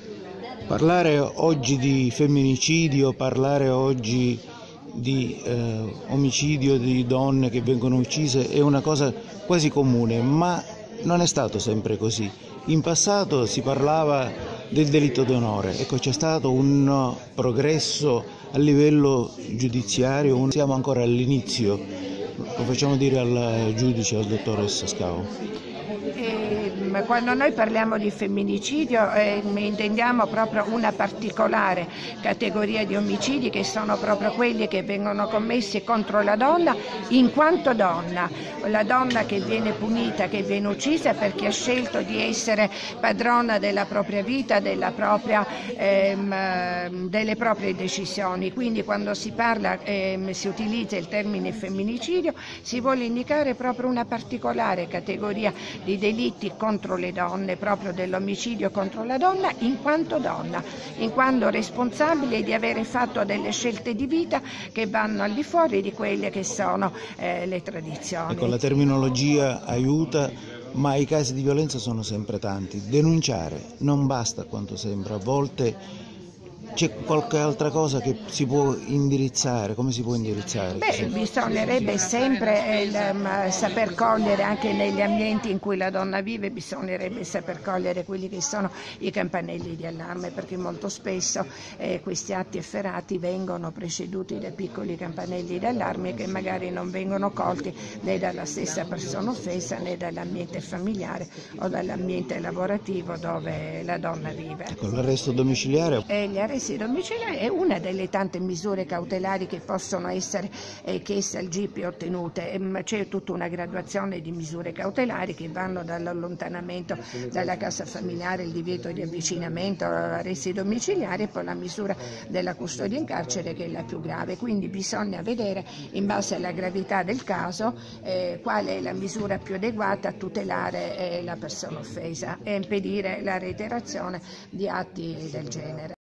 Parlare oggi di femminicidio, parlare oggi di omicidio di donne che vengono uccise è una cosa quasi comune, ma non è stato sempre così. In passato si parlava del delitto d'onore, ecco, c'è stato un progresso a livello giudiziario, siamo ancora all'inizio, lo facciamo dire al giudice, al dottoressa Scavo. Quando noi parliamo di femminicidio intendiamo proprio una particolare categoria di omicidi, che sono proprio quelli che vengono commessi contro la donna in quanto donna, la donna che viene punita, che viene uccisa perché ha scelto di essere padrona della propria vita, delle proprie decisioni. Quindi quando si parla, si utilizza il termine femminicidio, si vuole indicare proprio una particolare categoria di delitti contro le donne, proprio dell'omicidio contro la donna, in quanto responsabile di avere fatto delle scelte di vita che vanno al di fuori di quelle che sono le tradizioni. Ecco, la terminologia aiuta, ma i casi di violenza sono sempre tanti. Denunciare non basta quanto sembra, a volte c'è qualche altra cosa che si può indirizzare, come si può indirizzare? Bisognerebbe sempre saper cogliere, anche negli ambienti in cui la donna vive, bisognerebbe saper cogliere quelli che sono i campanelli di allarme, perché molto spesso questi atti efferati vengono preceduti da piccoli campanelli di allarme che magari non vengono colti né dalla stessa persona offesa né dall'ambiente familiare o dall'ambiente lavorativo dove la donna vive. Con l'arresto domiciliare? Gli arresti domiciliari è una delle tante misure cautelari che possono essere chieste al GIP e ottenute. C'è tutta una graduazione di misure cautelari che vanno dall'allontanamento dalla casa familiare, il divieto di avvicinamento, arresti domiciliari e poi la misura della custodia in carcere, che è la più grave. Quindi bisogna vedere, in base alla gravità del caso, qual è la misura più adeguata a tutelare la persona offesa e impedire la reiterazione di atti del genere.